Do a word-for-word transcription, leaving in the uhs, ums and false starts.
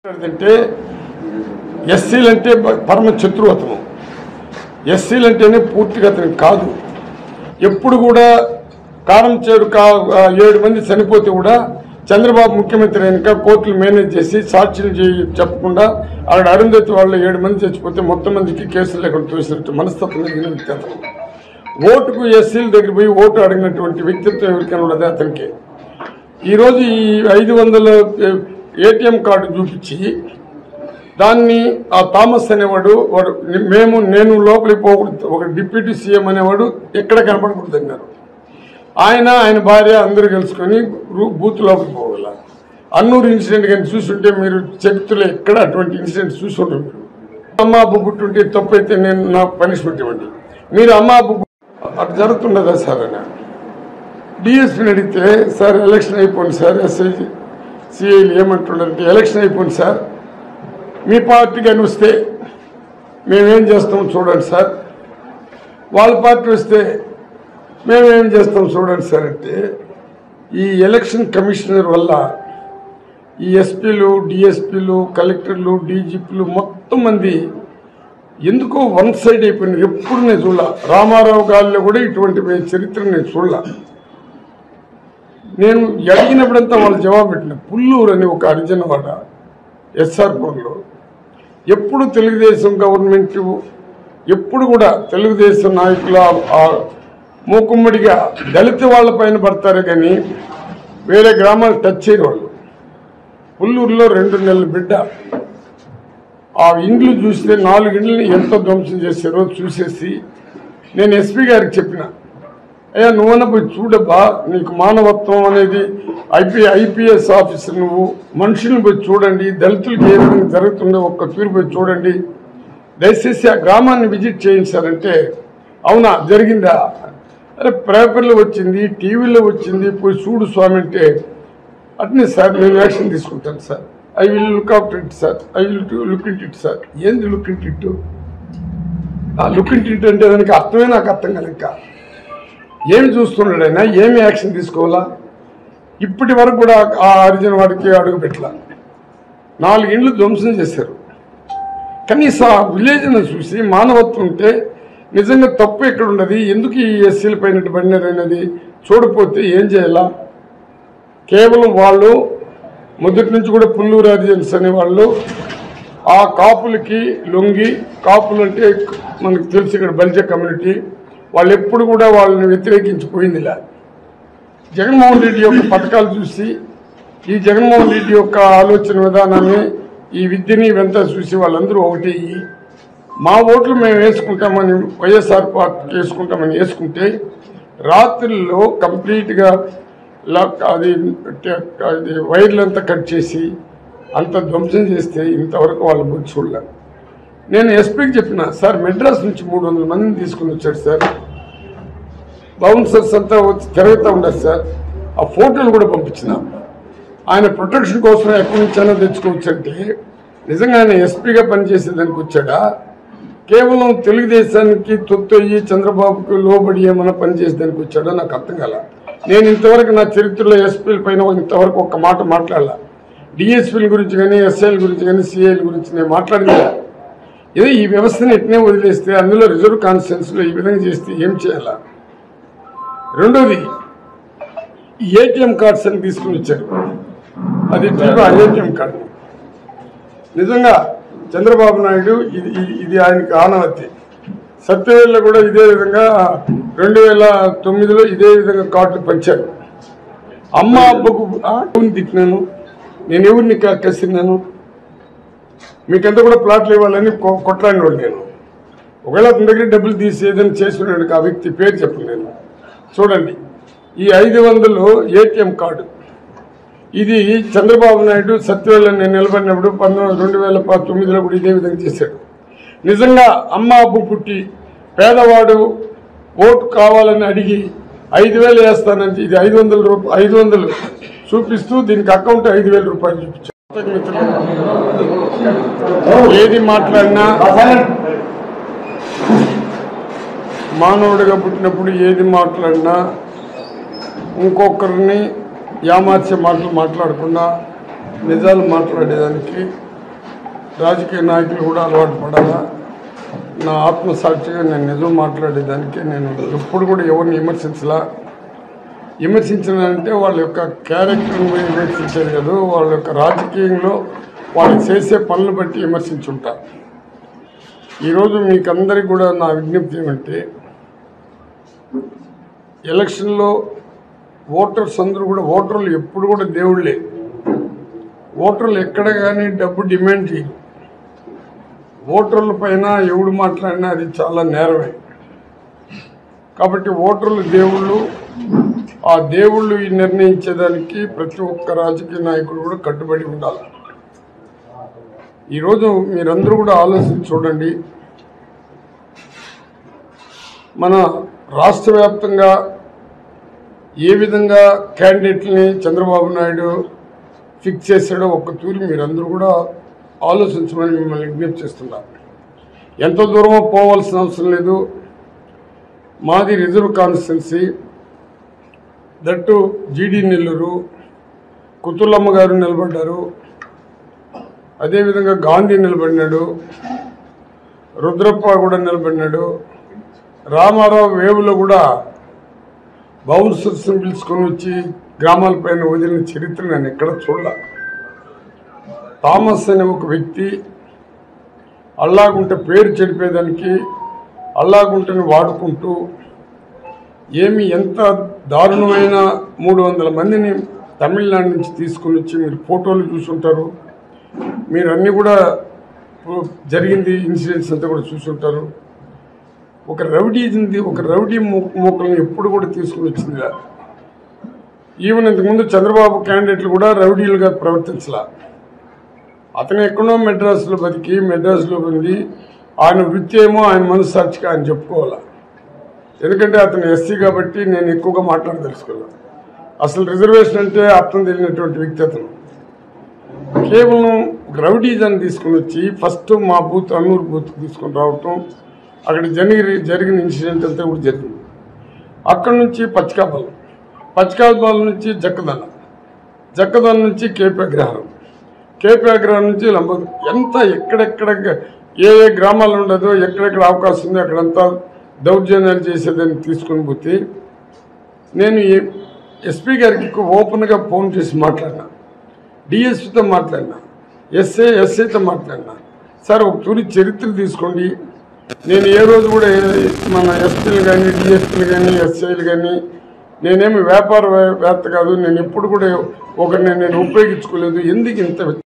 అంటే ఎస్సీలు అంటే పరమ శత్రువు అతను. ఎస్సీలు అంటేనే పూర్తిగా అతనికి కాదు. ఎప్పుడు కూడా కారం చేరు కా ఏడు మంది చనిపోతే కూడా చంద్రబాబు ముఖ్యమంత్రి అయినాక కోర్టులు మేనేజ్ చేసి సాక్షులు చెప్పకుండా అక్కడ అరుంధతి వాళ్ళు ఏడు మంది చచ్చిపోతే మొత్తం మందికి కేసులు లేకుండా చూసినట్టు మనస్తత్వం కలిగిన వ్యక్తి అతను. ఓటుకు ఎస్సీల దగ్గర పోయి ఓటు అడిగినటువంటి వ్యక్తిత్వం ఎవరికైనా ఉండదు అతనికి. ఈరోజు ఈ ఐదు వందల ఏటీఎం కార్డు చూపించి దాన్ని ఆ థామస్ అనేవాడు వాడు మేము నేను లోపలికి పోకూడదు, ఒక డిప్యూటీ సీఎం అనేవాడు ఎక్కడ కనపడకూడదు అన్నారు. ఆయన ఆయన భార్య అందరూ కలుసుకొని బూత్ లోపలికి పోగల. అన్నూరు ఇన్సిడెంట్ కానీ చూసుంటే మీరు చరిత్రలో ఎక్కడ అటువంటి ఇన్సిడెంట్ చూసి ఉంటారు. మీరు అమ్మ అబ్బు పుట్టుంటే తప్పు అయితే నేను నాకు పనిష్మెంట్ ఇవ్వండి. మీరు అమ్మ అబ్బు అటు జరుగుతుండదా సార్ అని డిఎస్పీని అడిగితే, సార్ ఎలక్షన్ అయిపోయింది సార్, ఎస్ఐ సిఐలు ఏమంటున్నారంటే ఎలక్షన్ అయిపోయింది సార్, మీ పార్టీకి అని వస్తే మేమేం చేస్తాం చూడండి సార్, వాళ్ళ పార్టీ వస్తే మేమేం చేస్తాం చూడండి సార్ అంటే ఈ ఎలక్షన్ కమిషనర్ వల్ల ఈ ఎస్పీలు డిఎస్పీలు కలెక్టర్లు డీజీపీలు మొత్తం మంది ఎందుకో వన్ సైడ్ అయిపోయినారు. ఎప్పుడు నేను చూడాల. రామారావు గారిలో కూడా ఇటువంటి చరిత్ర నేను చూడాల. నేను అడిగినప్పుడంతా వాళ్ళు జవాబు పెట్టిన పుల్లూరు అని ఒక హరిజనవాడ ఎస్ఆర్పూర్లో ఎప్పుడు తెలుగుదేశం గవర్నమెంట్ ఎప్పుడు కూడా తెలుగుదేశం నాయకుల మూకుమ్మడిగా దళిత వాళ్ళ పైన పడతారు కానీ వేరే గ్రామాలు టచ్ చేయరు వాళ్ళు. పుల్లూరులో రెండు నెలల బిడ్డ ఆ ఇండ్లు చూస్తే నాలుగు ఇండ్లని ఎంత ధ్వంసం చేశారో చూసేసి నేను ఎస్పీ గారికి చెప్పిన, అయ్యా నువ్వన్న పోయి చూడబ్బా, నీకు మానవత్వం అనేది ఐపీ ఐపీఎస్ ఆఫీసర్ నువ్వు, మనుషులను పోయి చూడండి, దళితులకు ఏ విధంగా జరుగుతుందో ఒక్క తీరు పోయి చూడండి, దయచేసి ఆ గ్రామాన్ని విజిట్ చేయించారంటే అవునా జరిగిందా, అరే పేపర్లో వచ్చింది టీవీలో వచ్చింది పోయి చూడు స్వామి అంటే అట్నే సార్ నేను యాక్షన్ తీసుకుంటాను sir, I will look after it sir, I will look in it sir. ఏంది లుక్ ఇన్ ఇట్? ఆ లుక్ ఇన్ ఇట్ అంటే దానికి అర్థమే నాకు అర్థం కనుక ఏమి చూస్తున్నాడు ఆయన, ఏమి యాక్షన్ తీసుకోవాలా? ఇప్పటి వరకు కూడా ఆ హరిజన వాడికి అడుగు పెట్టాల. నాలుగు ఇండ్లు ధ్వంసం చేశారు. కనీసం ఆ విలేజ్ని చూసి మానవత్వం ఉంటే నిజంగా తప్పు ఎక్కడ ఉన్నది, ఎందుకు ఈ ఎస్సీల పైన పడినారు అనేది చూడపోతే ఏం చేయాలా? కేవలం వాళ్ళు మొదటి నుంచి కూడా పుల్లూరు హరిజన్స్ అనేవాళ్ళు ఆ కాపులకి లొంగి, కాపులు అంటే మనకు తెలుసు ఇక్కడ బలిజ కమ్యూనిటీ, వాళ్ళు ఎప్పుడు కూడా వాళ్ళని వ్యతిరేకించిపోయిందిలా. జగన్మోహన్ రెడ్డి యొక్క పథకాలు చూసి ఈ జగన్మోహన్ రెడ్డి యొక్క ఆలోచన విధానాన్ని ఈ విద్యని ఇవంతా చూసి వాళ్ళందరూ ఒకటి మా ఓట్లు మేము వేసుకుంటామని వైఎస్ఆర్ పార్టీకి వేసుకుంటామని వేసుకుంటే రాత్రుల్లో కంప్లీట్గా అది అది వైర్లంతా కట్ చేసి అంత ధ్వంసం చేస్తే ఇంతవరకు వాళ్ళ బుద్ధి చూడలేదు. నేను ఎస్పీకి చెప్పిన, సార్ మెడ్రాస్ నుంచి మూడు వందల మందిని తీసుకుని వచ్చాడు సార్, బౌన్సర్స్ అంతా వచ్చి తిరుగుతూ ఉండదు సార్, ఆ ఫోటోలు కూడా పంపించిన. ఆయన ప్రొటెక్షన్ కోసం ఎక్కడి నుంచైనా తెచ్చుకోవచ్చంటే నిజంగా ఆయన ఎస్పీగా పనిచేసేదానికి వచ్చాడా, కేవలం తెలుగుదేశానికి తొత్తొయ్యి చంద్రబాబుకి లోబడి ఏమైనా పనిచేసేదానికి వచ్చాడో నాకు అర్థం కాల. నేను ఇంతవరకు నా చరిత్రలో ఎస్పీల పైన ఇంతవరకు ఒక్క మాట మాట్లాడాల. డిఎస్పీల గురించి కానీ ఎస్ఐల గురించి కానీ సిఐల గురించి నేను మాట్లాడిందా? ఏదో ఈ వ్యవస్థను ఎట్నే వదిలేస్తే అందులో రిజర్వ్ కాన్స్టిట్యున్సీలో ఈ విధంగా చేస్తే ఏం చేయాలా? రెండోది ఏటీఎం కార్డ్స్ అని తీసుకుని వచ్చారు. అది ఏటీఎం కార్డు నిజంగా చంద్రబాబు నాయుడు ఇది ఇది ఆయనకి ఆనవత్తి. సత్యవేళ్ళలో కూడా ఇదే విధంగా రెండు వేల తొమ్మిదిలో ఇదే విధంగా కార్డులు పంచారు. అమ్మ అబ్బకు ఎవరిని తిట్టినాను, నేను ఎవరిని కసిరినాను, మీకంతా కూడా ప్లాట్లు ఇవ్వాలని కొట్లాడినోడు నేను. ఒకవేళ అతని దగ్గర డబ్బులు తీసి ఏదైనా చేస్తున్నాడు ఆ వ్యక్తి పేరు చెప్పను నేను. చూడండి ఈ ఐదు వందలు ఏటీఎం కార్డు ఇది చంద్రబాబు నాయుడు సత్యవేళ నేను నిలబడినప్పుడు పంతొమ్మిది రెండు వేల తొమ్మిదిలో కూడా ఇదే విధంగా చేశాడు. నిజంగా అమ్మ అబ్బు పుట్టి పేదవాడు ఓటు కావాలని అడిగి ఐదు వేలు వేస్తానని ఇది ఐదు వందల రూపాయలు ఐదు వందలు చూపిస్తూ దీనికి అకౌంట్ ఐదు వేల రూపాయలు చూపించారు. ఏది మాట్లాడినా మానవుడిగా పుట్టినప్పుడు ఏది మాట్లాడినా ఇంకొకరిని యామార్చే మాటలు మాట్లాడకుండా నిజాలు మాట్లాడేదానికి రాజకీయ నాయకులు కూడా అలవాటు పడాలా. నా ఆత్మసాక్షిగా నేను నిజం మాట్లాడేదానికి నేను ఎప్పుడు కూడా ఎవరిని విమర్శించలా. విమర్శించాలంటే వాళ్ళ యొక్క క్యారెక్టర్ని విమర్శించేది కాదు, వాళ్ళ యొక్క రాజకీయంలో వాళ్ళు చేసే పనులు బట్టి విమర్శించుంటా. ఈరోజు మీకు అందరికీ కూడా నా విజ్ఞప్తి ఏమంటే, ఎలక్షన్లో ఓటర్స్ అందరూ కూడా, ఓటర్లు ఎప్పుడు కూడా దేవుళ్ళే. ఓటర్లు ఎక్కడ కానీ డబ్బు డిమాండ్ చేయరు. ఓటర్ల పైన ఎవడు మాట్లాడినా అది చాలా నేరమే. కాబట్టి ఓటర్లు దేవుళ్ళు. ఆ దేవుళ్ళు నిర్ణయించేదానికి ప్రతి ఒక్క రాజకీయ నాయకుడు కూడా కట్టుబడి ఉండాలి. ఈరోజు మీరందరూ కూడా ఆలోచించి చూడండి. మన రాష్ట్ర వ్యాప్తంగా ఏ విధంగా క్యాండిడేట్ని చంద్రబాబు నాయుడు ఫిక్స్ చేశాడో ఒక్క తూరి మీరందరూ కూడా ఆలోచించమని మిమ్మల్ని విజ్ఞప్తి చేస్తున్నారు. ఎంత దూరమో పోవాల్సిన అవసరం లేదు. మాది రిజర్వ్ కాన్స్టిట్యున్సీ, దట్టు జీడీ నెల్లూరు, కుతులమ్మ గారు నిలబడ్డారు, అదేవిధంగా గాంధీ నిలబడినాడు, రుద్రప్ప కూడా నిలబడినాడు, రామారావు వేవులో కూడా బౌన్సర్స్ని పిలుచుకొని వచ్చి గ్రామాలపైన వదిలిన చరిత్ర నేను ఎక్కడ చూడాల. థామస్ అనే ఒక వ్యక్తి అల్లాగుంట పేరు చెడిపేదానికి అల్లాగుంటని వాడుకుంటూ ఏమి ఎంత దారుణమైన మూడు వందల మందిని తమిళనాడు నుంచి తీసుకుని వచ్చి మీరు ఫోటోలు చూసుంటారు. మీరు అన్నీ కూడా జరిగింది ఇన్సిడెంట్స్ అంతా కూడా చూసుంటారు. ఒక రౌడీది ఒక రౌడీ మూకలను ఎప్పుడు కూడా తీసుకుని వచ్చింది. ఈవెన్ ఇంతకుముందు చంద్రబాబు క్యాండిడేట్లు కూడా రౌడీలుగా ప్రవర్తించలా. అతను ఎక్కడో మెడ్రాస్లో బతికి మెడ్రాస్లో ఉంది. ఆయన వృత్తి ఏమో ఆయన మనస్సాక్షిగా ఆయన చెప్పుకోవాలా. ఎందుకంటే అతను ఎస్సీ కాబట్టి నేను ఎక్కువగా మాట్లాడదలుచుకున్నాను. అసలు రిజర్వేషన్ అంటే అర్థం తెలియనటువంటి వ్యక్తి అతను. కేవలం రౌడీజాన్ని తీసుకుని వచ్చి ఫస్ట్ మా బూత్ అన్నూరు బూత్ తీసుకొని రావటం, అక్కడ జరిగి జరిగిన ఇన్సిడెంట్ అంతా కూడా జరిగింది. అక్కడి నుంచి పచ్చికాపాలెం, పచ్చికాపాలెం నుంచి జక్కదన, జక్కదన నుంచి కేపీ అగ్రహారం, కేపీ అగ్రహారం నుంచి లంబ, ఎంత ఎక్కడెక్కడ ఏ ఏ గ్రామాలు ఉండదో ఎక్కడెక్కడ అవకాశం ఉందో అక్కడంతా దౌర్జన్యాలు చేసేదాన్ని తీసుకుని పోతే నేను ఎస్పీ గారికి ఓపెన్గా ఫోన్ చేసి మాట్లాడినా, డిఎస్పీతో మాట్లాడినా, ఎస్ఏ ఎస్ఐతో మాట్లాడినా. సార్ ఒక తూరి చరిత్ర తీసుకోండి. నేను ఏ రోజు కూడా మన ఎస్పీలు కానీ డిఎస్పీలు కానీ ఎస్ఐలు కానీ నేనేమి వ్యాపారవేత్త కాదు. నేను ఎప్పుడు కూడా ఒకరిని నేను ఉపయోగించుకోలేదు. ఎందుకు ఇంత